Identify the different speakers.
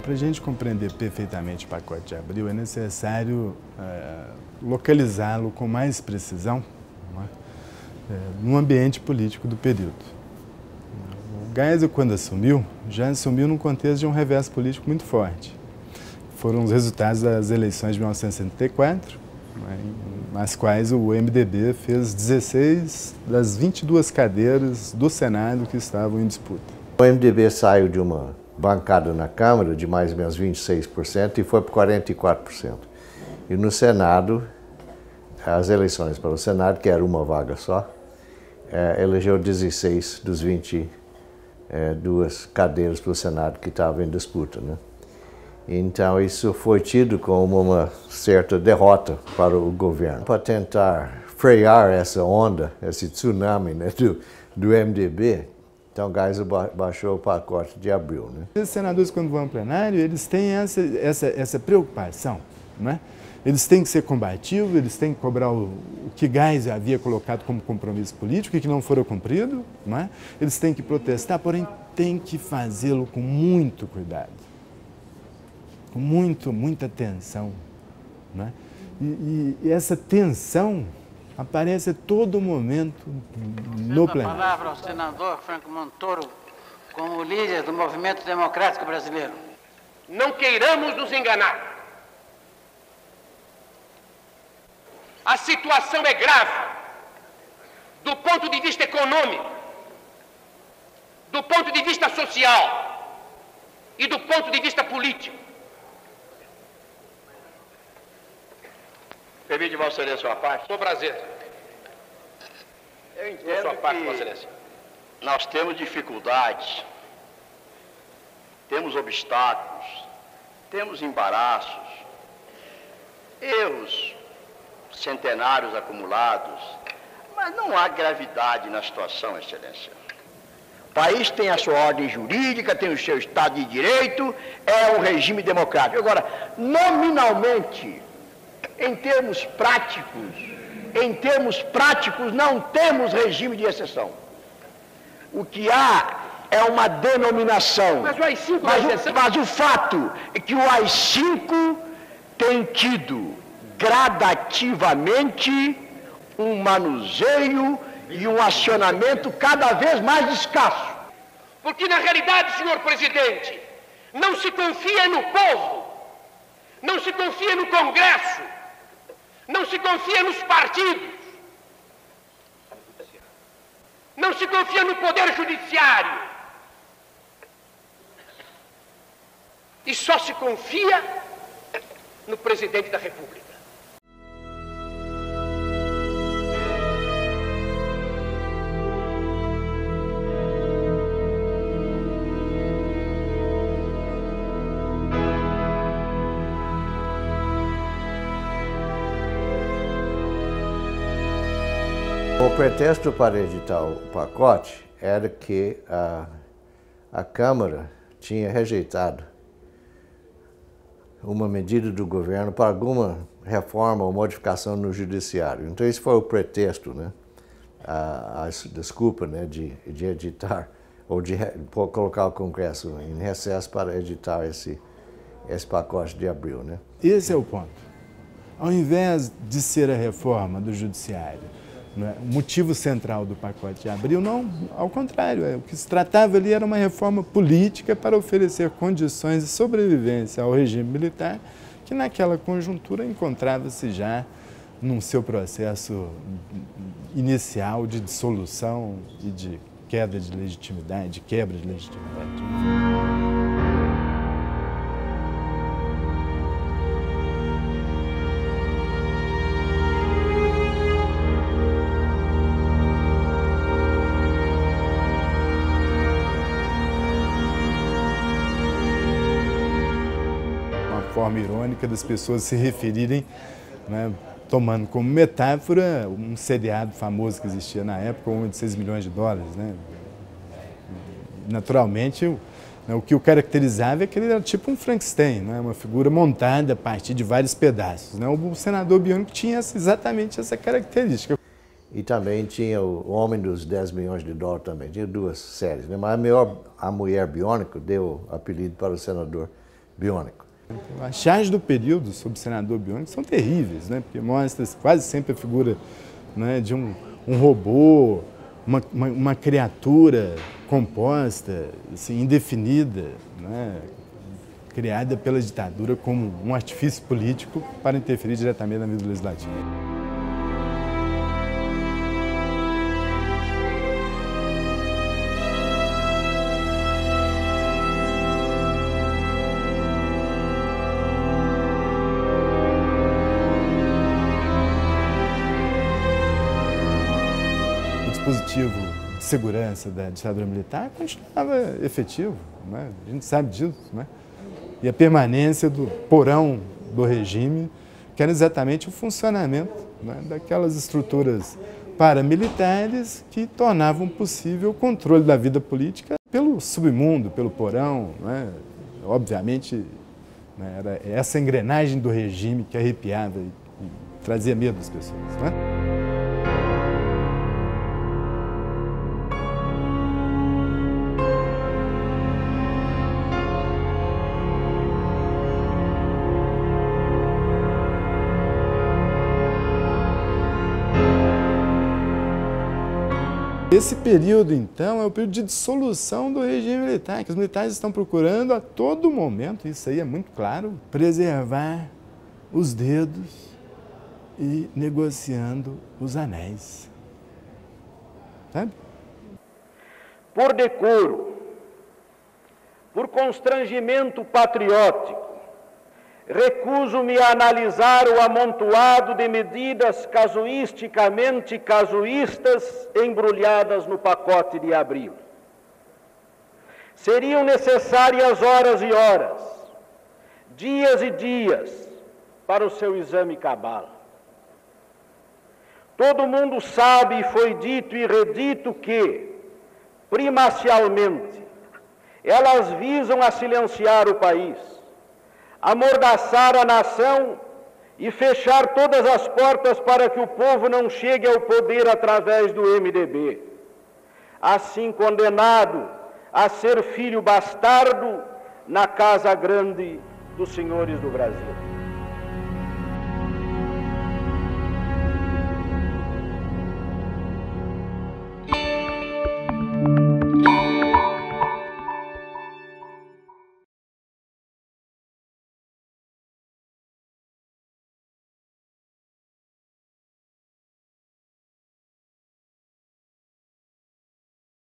Speaker 1: Para a gente compreender perfeitamente o pacote de Abril, é necessário localizá-lo com mais precisão, no ambiente político do período. O Geisel, quando assumiu, já assumiu num contexto de um revés político muito forte. Foram os resultados das eleições de 1974, nas quais o MDB fez 16 das 22 cadeiras do Senado que estavam em disputa.
Speaker 2: O MDB saiu de uma bancada na Câmara de mais ou menos 26% e foi para 44%. E no Senado, as eleições para o Senado, que era uma vaga só, elegeu 16 dos 22 cadeiras para o Senado que estavam em disputa, né? Então isso foi tido como uma certa derrota para o governo. Para tentar frear essa onda, esse tsunami, né, do MDB, então Geisel baixou o pacote de Abril, né?
Speaker 1: Os senadores, quando vão ao plenário, eles têm essa preocupação, né? Eles têm que ser combativos, eles têm que cobrar o que Geisel havia colocado como compromisso político e que não foram cumprido, né? Eles têm que protestar, porém têm que fazê-lo com muito cuidado, com muita tensão, né? E essa tensão aparece a todo momento no plenário.
Speaker 3: A palavra ao senador Franco Montoro, como líder do Movimento Democrático Brasileiro.
Speaker 4: Não queiramos nos enganar. A situação é grave, do ponto de vista econômico, do ponto de vista social e do ponto de vista político.
Speaker 5: Permite, Vossa Excelência, uma parte?
Speaker 4: Com prazer.
Speaker 5: Eu entendo sua parte, Vossa Excelência. Nós temos dificuldades, temos obstáculos, temos embaraços, erros centenários acumulados, mas não há gravidade na situação, Excelência. O país tem a sua ordem jurídica, tem o seu Estado de Direito, é um regime democrático. Agora, nominalmente, em termos práticos, não temos regime de exceção. O que há é uma denominação.
Speaker 4: Mas o AI-5
Speaker 5: mas o fato é que o AI-5 tem tido gradativamente um manuseio e um acionamento cada vez mais escasso.
Speaker 4: Porque, na realidade, senhor presidente, não se confia no povo, não se confia no Congresso, não se confia nos partidos, não se confia no Poder Judiciário. E só se confia no Presidente da República.
Speaker 2: O pretexto para editar o pacote era que a Câmara tinha rejeitado uma medida do governo para alguma reforma ou modificação no judiciário. Então esse foi o pretexto, né? A desculpa, né, de editar ou de colocar o Congresso em recesso para editar esse pacote de Abril, né?
Speaker 1: Esse é o ponto. Ao invés de ser a reforma do judiciário, né, o motivo central do pacote de Abril, não, ao contrário, o que se tratava ali era uma reforma política para oferecer condições de sobrevivência ao regime militar, que naquela conjuntura encontrava-se já num seu processo inicial de dissolução e de queda de legitimidade, de quebra de legitimidade. Forma irônica das pessoas se referirem, né, tomando como metáfora um seriado famoso que existia na época, um de 6 milhões de dólares. Né? Naturalmente, o que o caracterizava é que ele era tipo um Frankenstein, né? Uma figura montada a partir de vários pedaços. Né? O senador Biônico tinha exatamente essa característica.
Speaker 2: E também tinha o Homem dos 10 milhões de dólares também, tinha duas séries, né? Mas a Mulher Biônico deu apelido para o senador biônico.
Speaker 1: As charges do período sobre o senador biônico são terríveis, né? Porque mostra quase sempre a figura, né, de um robô, uma criatura composta, assim, indefinida, né, criada pela ditadura como um artifício político para interferir diretamente na vida legislativa. O dispositivo de segurança da ditadura militar continuava efetivo, né? A gente sabe disso, né? E a permanência do porão do regime, que era exatamente o funcionamento, né, daquelas estruturas paramilitares que tornavam possível o controle da vida política pelo submundo, pelo porão, né? Obviamente, né, era essa engrenagem do regime que arrepiava e trazia medo às pessoas, né? Esse período, então, é o período de dissolução do regime militar, que os militares estão procurando a todo momento, isso aí é muito claro, preservar os dedos e negociando os anéis. Sabe?
Speaker 4: Por decoro, por constrangimento patriótico, recuso-me a analisar o amontoado de medidas casuisticamente casuístas embrulhadas no pacote de abril. Seriam necessárias horas e horas, dias e dias, para o seu exame cabal. Todo mundo sabe, e foi dito e redito que, primacialmente, elas visam a silenciar o país, amordaçar a nação e fechar todas as portas para que o povo não chegue ao poder através do MDB. Assim condenado a ser filho bastardo na casa grande dos senhores do Brasil.